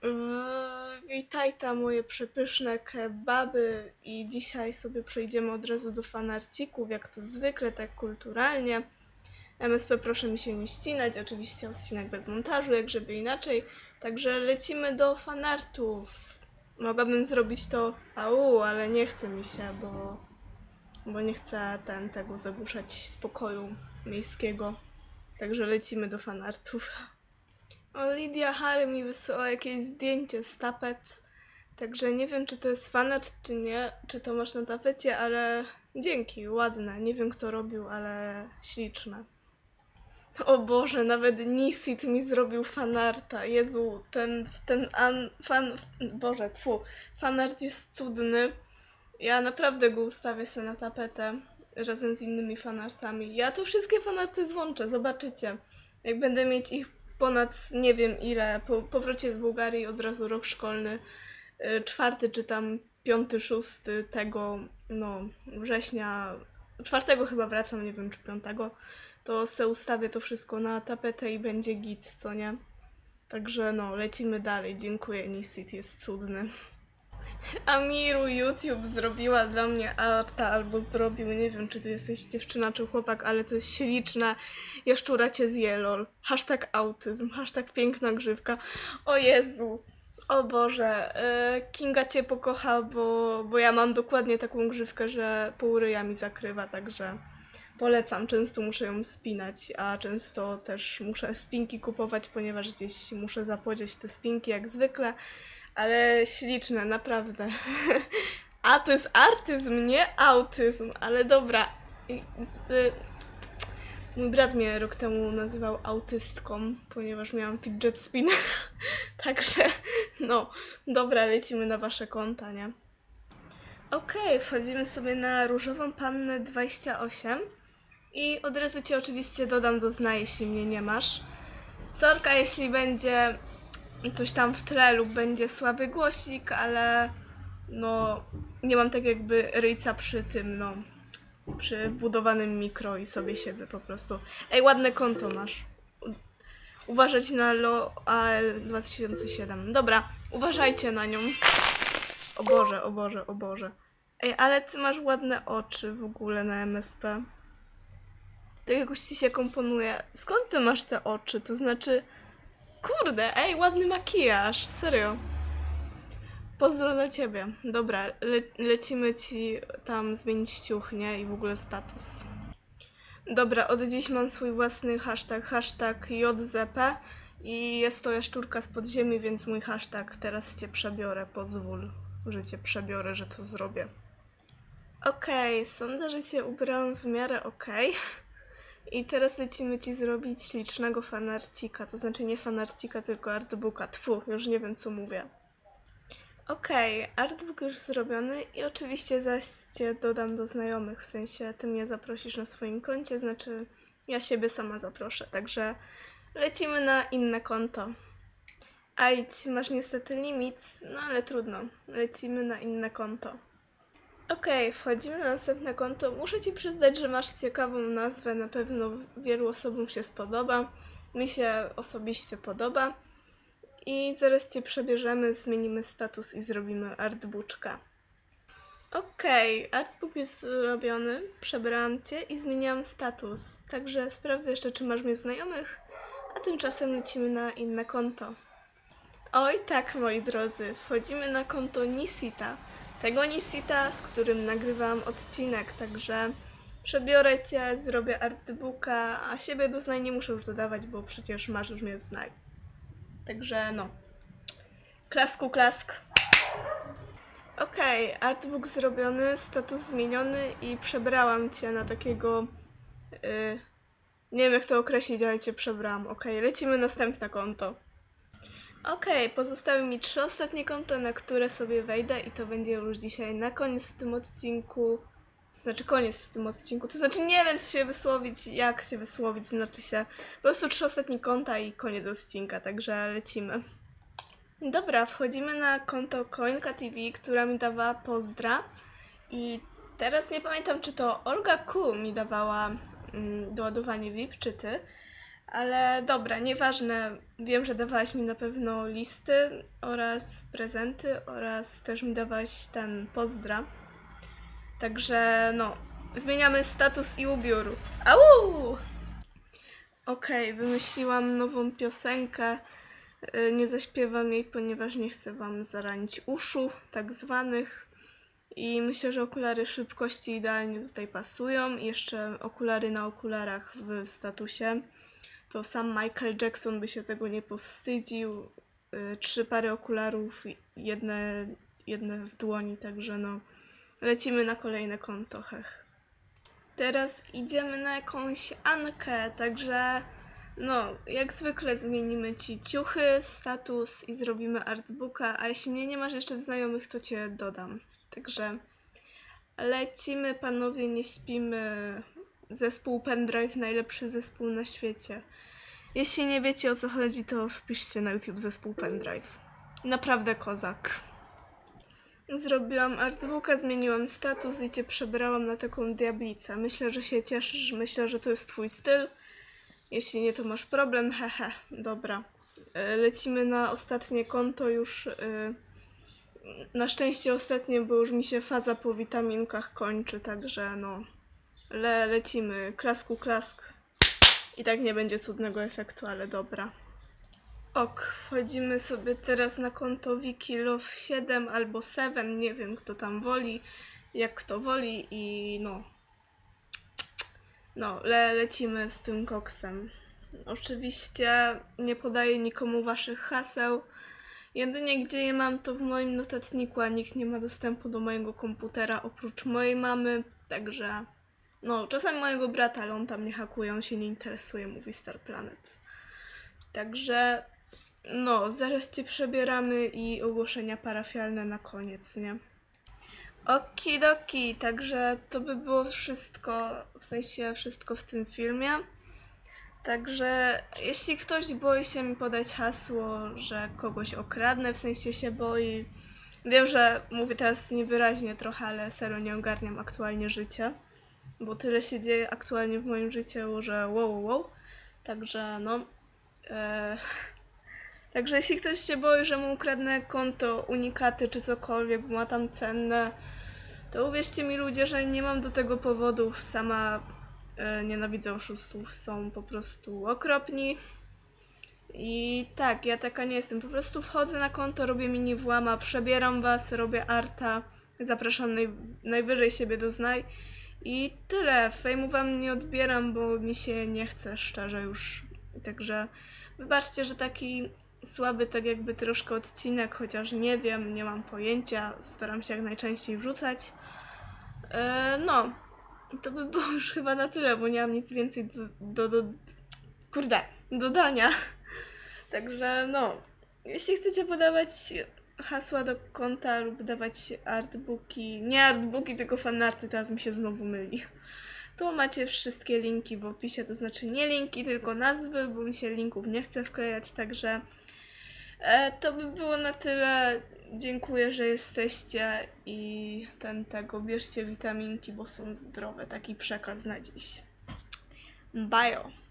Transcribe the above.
Witaj tam moje przepyszne kebaby i dzisiaj sobie przejdziemy od razu do fanarcików, jak to zwykle, tak kulturalnie. MSP proszę mi się nie ścinać, oczywiście odcinek bez montażu, jak żeby inaczej. Także lecimy do fanartów. Mogłabym zrobić to ale nie chce mi się, bo nie chcę tego zagłuszać spokoju miejskiego. Także lecimy do fanartów. O, Lidia Harry mi wysłała jakieś zdjęcie z tapet, także nie wiem, czy to jest fanart, czy nie, czy to masz na tapecie, ale dzięki, ładne. Nie wiem, kto robił, ale śliczne. O Boże, nawet Nisit mi zrobił fanarta. Jezu, fanart jest cudny. Ja naprawdę go ustawię sobie na tapetę razem z innymi fanartami. Ja to wszystkie fanarty złączę, zobaczycie. Jak będę mieć ich ponad nie wiem ile, po powrocie z Bułgarii od razu rok szkolny, 4 czy tam 5, 6 tego, września, 4 chyba wracam, nie wiem czy 5, to se ustawię to wszystko na tapetę i będzie git, co nie? Także lecimy dalej. Dziękuję, Nisit, jest cudny. Amiru YouTube zrobiła dla mnie arta, albo zrobił, nie wiem czy ty jesteś dziewczyna czy chłopak, ale to jest śliczna jaszczura cię zje, lol. Hashtag autyzm, hashtag piękna grzywka. O Jezu, o Boże, Kinga cię pokocha, bo ja mam dokładnie taką grzywkę, że pół ryja mi zakrywa, także polecam. Często muszę ją spinać, a często też muszę spinki kupować, ponieważ gdzieś muszę zapodzieć te spinki jak zwykle. Ale śliczne, naprawdę. A, to jest artyzm, nie autyzm, ale dobra. Mój brat mnie rok temu nazywał autystką, ponieważ miałam fidget spinner. Także, dobra, lecimy na wasze konta, nie? Okej, wchodzimy sobie na Różową Pannę 28 i od razu cię oczywiście dodam do zna, jeśli mnie nie masz. Sorka, jeśli będzie coś tam w tle lub będzie słaby głosik, ale nie mam tak jakby ryjca przy tym, przy wbudowanym mikro i sobie siedzę po prostu. Ej, ładne konto masz. Uważać na LOAL 2007. Dobra, uważajcie na nią. O Boże, o Boże, o Boże. Ej, ale ty masz ładne oczy w ogóle na MSP. Tak jakoś ci się komponuje. Skąd ty masz te oczy? To znaczy... Kurde, ej, ładny makijaż, serio. Pozdro dla ciebie. Dobra, lecimy ci tam zmienić ciuch, nie? I w ogóle status. Dobra, od dziś mam swój własny hashtag, hashtag JZP i jest to jaszczurka z podziemi, więc mój hashtag teraz cię przebiorę, pozwól, że cię przebiorę, że to zrobię. Okej, sądzę, że cię ubrałam w miarę okej. I teraz lecimy ci zrobić ślicznego fanarcika, to znaczy nie fanarcika, tylko artbooka. Tfu, już nie wiem co mówię. Okej, artbook już zrobiony i oczywiście zaś cię dodam do znajomych, w sensie ty mnie zaprosisz na swoim koncie, znaczy ja siebie sama zaproszę, także lecimy na inne konto. Ajdź, masz niestety limit, no ale trudno, lecimy na inne konto. Okej, wchodzimy na następne konto. Muszę ci przyznać, że masz ciekawą nazwę, na pewno wielu osobom się spodoba. Mi się osobiście podoba. I zaraz cię przebierzemy, zmienimy status i zrobimy artbooczka. Okej, artbook jest zrobiony, przebrałam cię i zmieniłam status. Także sprawdzę jeszcze, czy masz mnie znajomych, a tymczasem lecimy na inne konto. Oj tak, moi drodzy, wchodzimy na konto Nisita. Tego Nisita, z którym nagrywałam odcinek, także przebiorę cię, zrobię artbooka, a siebie do znań nie muszę już dodawać, bo przecież masz już mnie znaj. Także klasku klask. Okej, artbook zrobiony, status zmieniony i przebrałam cię na takiego... nie wiem jak to określić, ale cię przebrałam. Okej, lecimy następne konto. Okej, pozostały mi 3 ostatnie konta, na które sobie wejdę i to będzie już dzisiaj na koniec w tym odcinku. To znaczy koniec w tym odcinku, to znaczy nie wiem co się wysłowić, jak się wysłowić, znaczy się po prostu 3 ostatnie konta i koniec odcinka, także lecimy. Dobra, wchodzimy na konto Koinka TV, która mi dawała pozdra i teraz nie pamiętam czy to Olga Q mi dawała doładowanie VIP czy ty, Ale dobra, nieważne. Wiem, że dawałaś mi na pewno listy oraz prezenty oraz też mi dawałaś ten pozdra. Także no, zmieniamy status i ubiór. Au! Okej, wymyśliłam nową piosenkę. Nie zaśpiewam jej, ponieważ nie chcę wam zaranić uszu, tak zwanych. I myślę, że okulary szybkości idealnie tutaj pasują. I jeszcze okulary na okularach w statusie. To sam Michael Jackson by się tego nie powstydził. 3 pary okularów, jedne w dłoni, także no. Lecimy na kolejne konto, hech. Teraz idziemy na jakąś Ankę, także no, jak zwykle zmienimy ci ciuchy, status i zrobimy artbooka, a jeśli mnie nie masz jeszcze w znajomych, to cię dodam. Także lecimy, panowie, nie śpimy. Zespół Pendrive, najlepszy zespół na świecie. Jeśli nie wiecie, o co chodzi, to wpiszcie na YouTube zespół Pendrive. Naprawdę kozak. Zrobiłam artbooka, zmieniłam status i cię przebrałam na taką diablicę. Myślę, że się cieszysz, myślę, że to jest twój styl. Jeśli nie, to masz problem, hehe, dobra. Lecimy na ostatnie konto już. Na szczęście ostatnie, bo już mi się faza po witaminkach kończy, także no. Lecimy, klasku klask. I tak nie będzie cudnego efektu, ale dobra. Ok, wchodzimy sobie teraz na konto Wikilove7 albo 7, nie wiem kto tam woli, jak kto woli i no. No, lecimy z tym koksem. Oczywiście nie podaję nikomu waszych haseł. Jedynie gdzie je mam, to w moim notatniku, a nikt nie ma dostępu do mojego komputera oprócz mojej mamy, także no, czasami mojego brata, ale on tam nie hakuje, on się nie interesuje, mówi Star Planet. Także no, zaraz cię przebieramy i ogłoszenia parafialne na koniec, nie? Okidoki, także to by było wszystko, w sensie wszystko w tym filmie. Także jeśli ktoś boi się mi podać hasło, że kogoś okradnę, w sensie się boi, wiem, że mówię teraz niewyraźnie trochę, ale serio nie ogarniam aktualnie życia, bo tyle się dzieje aktualnie w moim życiu, że wow. Także no. Także jeśli ktoś się boi, że mu ukradnę konto, unikaty czy cokolwiek, bo ma tam cenne, to uwierzcie mi ludzie, że nie mam do tego powodów. Sama nienawidzę oszustów, są po prostu okropni. I tak, ja taka nie jestem. Po prostu wchodzę na konto, robię mini włama, przebieram was, robię arta, zapraszam najwyżej siebie doznaj. I tyle. Fejmu wam nie odbieram, bo mi się nie chce, szczerze już. Także wybaczcie, że taki słaby tak jakby troszkę odcinek, chociaż nie wiem, nie mam pojęcia, staram się jak najczęściej wrzucać. No, to by było już chyba na tyle, bo nie mam nic więcej dodania. Także no, jeśli chcecie podawać hasła do konta lub dawać artbooki, nie artbooki, tylko fanarty, teraz mi się znowu myli. Tu macie wszystkie linki w opisie, to znaczy nie linki, tylko nazwy, bo mi się linków nie chce wklejać, także to by było na tyle. Dziękuję, że jesteście i bierzcie witaminki, bo są zdrowe. Taki przekaz na dziś. Bye!